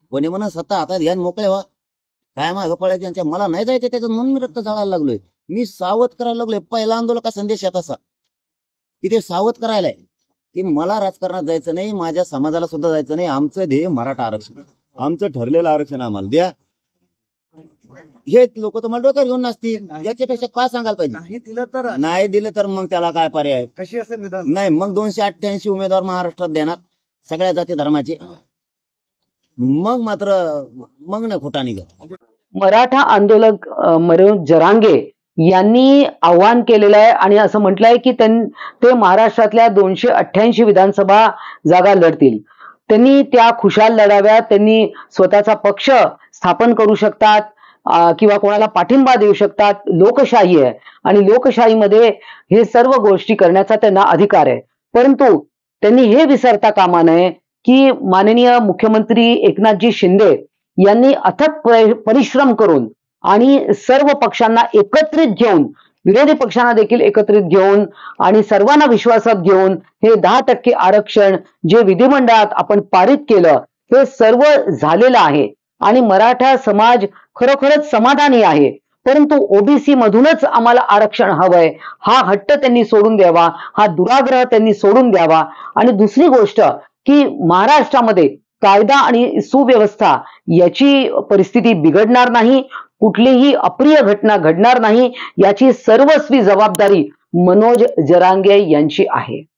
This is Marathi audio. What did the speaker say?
कोणी म्हणा सत्ता हातात घ्या आणि मोकळे व्हा, काय मागं पळायचे यांच्या, मला नाही जायचं त्याच्यात म्हणून मी रक्त जाळायला लागलोय. मी सावध करायला लागलोय. पहिला आंदोलका संदेश आहे तसा की ते सावध करायला आहे की मला राजकारणात जायचं नाही, माझ्या समाजाला सुद्धा जायचं नाही. आमचं ध्येय मराठा आरक्षण, आमचं ठरलेलं आरक्षण आम्हाला द्या. हे लोक तुम्हाला डोक्यावर घेऊन नसतील, याच्यापेक्षा काय सांगायला पाहिजे. नाही दिलं तर मग त्याला काय पर्याय कशी असेल विधान? नाही, मग 288 उमेदवार महाराष्ट्रात देणार सगळ्या जाती धर्माचे. मग मात्र मग नाही खोटा निघत. मराठा आंदोलक मनोज जरांगे यांनी आव्हान केलेलं आहे आणि असं म्हटलंय की ते महाराष्ट्रातल्या 288 विधानसभा जागा लढतील. त्यांनी त्या खुशाल लढाव्यात, त्यांनी स्वतःचा पक्ष स्थापन करू शकतात किंवा कोणाला पाठिंबा देऊ शकतात. लोकशाही आहे आणि लोकशाहीमध्ये हे सर्व गोष्टी करण्याचा त्यांना अधिकार आहे. परंतु त्यांनी हे विसरता कामा नये की माननीय मुख्यमंत्री एकनाथजी शिंदे यांनी अथक परिश्रम करून आणि सर्व पक्षांना एकत्रित घेऊन, विरोधी पक्षांना देखील एकत्रित घेऊन आणि सर्वांना विश्वासात घेऊन हे 10% आरक्षण जे विधिमंडळात आपण पारित केलं, हे सर्व झालेलं आहे आणि मराठा समाज खरोखरच समाधानी आहे. परंतु ओबीसी मधूनच आम्हाला आरक्षण हवंय हा हट्ट त्यांनी सोडून द्यावा, हा दुराग्रह त्यांनी सोडून द्यावा. आणि दुसरी गोष्ट की महाराष्ट्रामध्ये कायदा आणि सुव्यवस्था याची परिस्थिती बिघडणार नाही, कुठलीही अप्रिय घटना घडणार नाही, याची सर्वस्वी जबाबदारी मनोज जरांगे यांची आहे.